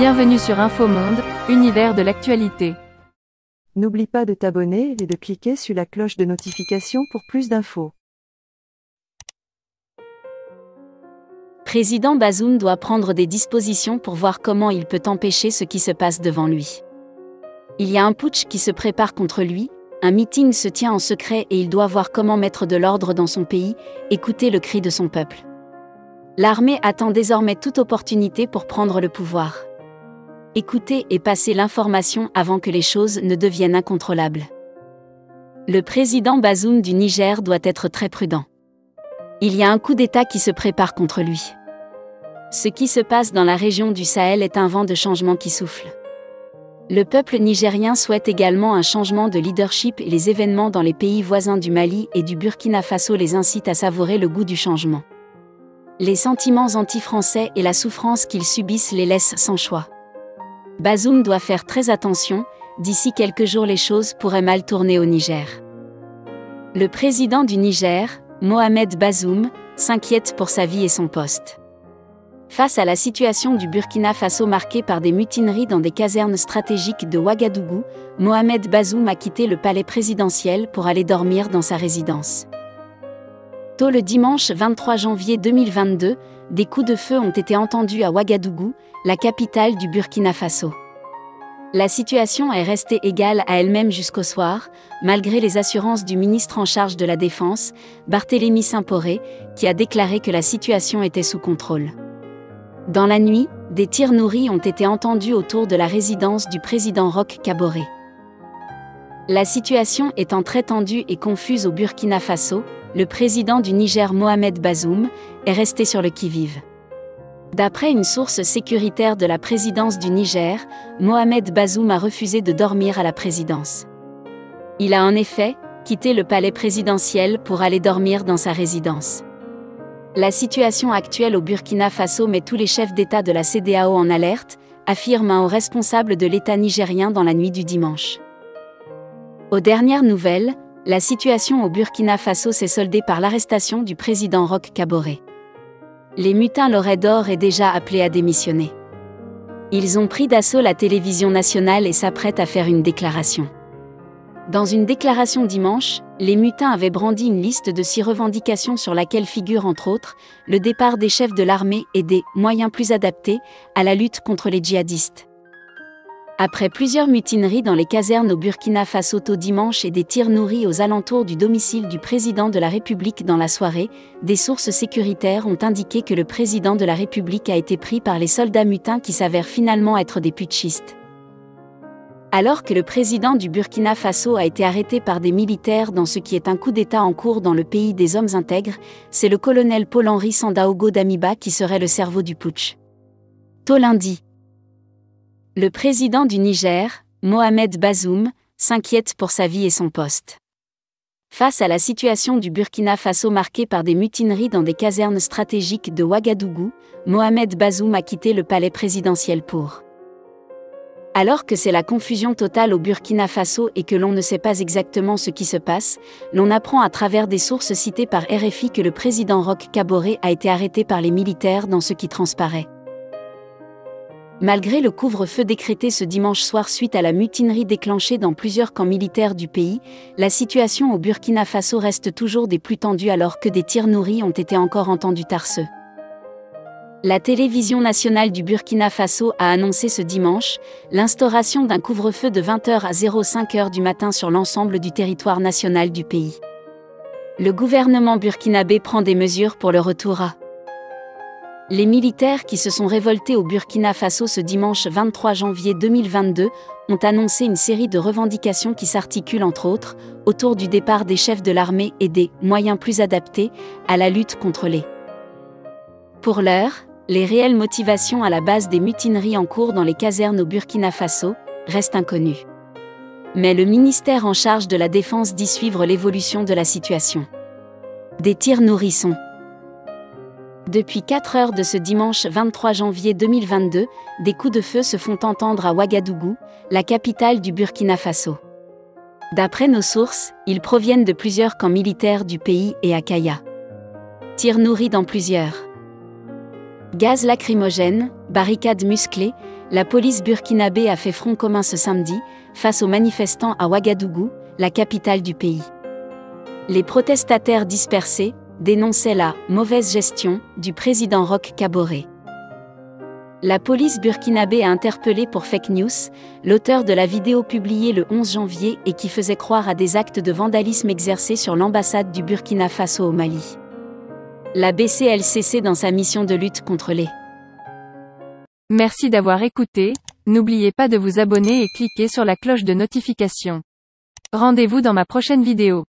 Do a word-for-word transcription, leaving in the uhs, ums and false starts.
Bienvenue sur Infomonde, univers de l'actualité. N'oublie pas de t'abonner et de cliquer sur la cloche de notification pour plus d'infos. Président Bazoum doit prendre des dispositions pour voir comment il peut empêcher ce qui se passe devant lui. Il y a un putsch qui se prépare contre lui, un meeting se tient en secret et il doit voir comment mettre de l'ordre dans son pays, écouter le cri de son peuple. L'armée attend désormais toute opportunité pour prendre le pouvoir. Écouter et passer l'information avant que les choses ne deviennent incontrôlables. Le président Bazoum du Niger doit être très prudent. Il y a un coup d'État qui se prépare contre lui. Ce qui se passe dans la région du Sahel est un vent de changement qui souffle. Le peuple nigérien souhaite également un changement de leadership et les événements dans les pays voisins du Mali et du Burkina Faso les incitent à savourer le goût du changement. Les sentiments anti-français et la souffrance qu'ils subissent les laissent sans choix. Bazoum doit faire très attention, d'ici quelques jours les choses pourraient mal tourner au Niger. Le président du Niger, Mohamed Bazoum, s'inquiète pour sa vie et son poste. Face à la situation du Burkina Faso marquée par des mutineries dans des casernes stratégiques de Ouagadougou, Mohamed Bazoum a quitté le palais présidentiel pour aller dormir dans sa résidence. Tôt le dimanche vingt-trois janvier deux mille vingt-deux, des coups de feu ont été entendus à Ouagadougou, la capitale du Burkina Faso. La situation est restée égale à elle-même jusqu'au soir, malgré les assurances du ministre en charge de la Défense, Barthélémy Simporé, qui a déclaré que la situation était sous contrôle. Dans la nuit, des tirs nourris ont été entendus autour de la résidence du président Roch Kaboré. La situation étant très tendue et confuse au Burkina Faso, le président du Niger Mohamed Bazoum est resté sur le qui-vive. D'après une source sécuritaire de la présidence du Niger, Mohamed Bazoum a refusé de dormir à la présidence. Il a en effet quitté le palais présidentiel pour aller dormir dans sa résidence. La situation actuelle au Burkina Faso met tous les chefs d'État de la C E D E A O en alerte, affirme un haut responsable de l'État nigérien dans la nuit du dimanche. Aux dernières nouvelles, la situation au Burkina Faso s'est soldée par l'arrestation du président Roch Kaboré. Les mutins l'auraient d'or et déjà appelé à démissionner. Ils ont pris d'assaut la télévision nationale et s'apprêtent à faire une déclaration. Dans une déclaration dimanche, les mutins avaient brandi une liste de six revendications sur laquelle figure entre autres le départ des chefs de l'armée et des moyens plus adaptés à la lutte contre les djihadistes. Après plusieurs mutineries dans les casernes au Burkina Faso tôt dimanche et des tirs nourris aux alentours du domicile du président de la République dans la soirée, des sources sécuritaires ont indiqué que le président de la République a été pris par les soldats mutins qui s'avèrent finalement être des putschistes. Alors que le président du Burkina Faso a été arrêté par des militaires dans ce qui est un coup d'État en cours dans le pays des hommes intègres, c'est le colonel Paul-Henri Sandaogo Damiba qui serait le cerveau du putsch. Tôt lundi, le président du Niger, Mohamed Bazoum, s'inquiète pour sa vie et son poste. Face à la situation du Burkina Faso marquée par des mutineries dans des casernes stratégiques de Ouagadougou, Mohamed Bazoum a quitté le palais présidentiel pour. Alors que c'est la confusion totale au Burkina Faso et que l'on ne sait pas exactement ce qui se passe, l'on apprend à travers des sources citées par R F I que le président Roch Kaboré a été arrêté par les militaires dans ce qui transparaît. Malgré le couvre-feu décrété ce dimanche soir suite à la mutinerie déclenchée dans plusieurs camps militaires du pays, la situation au Burkina Faso reste toujours des plus tendues alors que des tirs nourris ont été encore entendus tarceux. La télévision nationale du Burkina Faso a annoncé ce dimanche l'instauration d'un couvre-feu de vingt heures à cinq heures du matin sur l'ensemble du territoire national du pays. Le gouvernement burkinabé prend des mesures pour le retour à Les militaires qui se sont révoltés au Burkina Faso ce dimanche vingt-trois janvier deux mille vingt-deux ont annoncé une série de revendications qui s'articulent entre autres autour du départ des chefs de l'armée et des moyens plus adaptés à la lutte contre les. Pour l'heure, les réelles motivations à la base des mutineries en cours dans les casernes au Burkina Faso restent inconnues. Mais le ministère en charge de la Défense dit suivre l'évolution de la situation. Des tirs nourris sont. Depuis quatre heures de ce dimanche vingt-trois janvier deux mille vingt-deux, des coups de feu se font entendre à Ouagadougou, la capitale du Burkina Faso. D'après nos sources, ils proviennent de plusieurs camps militaires du pays et à Kaya. Tirs nourris dans plusieurs. Gaz lacrymogène, barricades musclées, La police burkinabé a fait front commun ce samedi, face aux manifestants à Ouagadougou, la capitale du pays. Les protestataires dispersés dénonçaient la « mauvaise gestion » du président Roch Kaboré. La police burkinabé a interpellé pour fake news l'auteur de la vidéo publiée le onze janvier et qui faisait croire à des actes de vandalisme exercés sur l'ambassade du Burkina Faso au Mali. La B C L C C dans sa mission de lutte contre les. Merci d'avoir écouté, n'oubliez pas de vous abonner et cliquer sur la cloche de notification. Rendez-vous dans ma prochaine vidéo.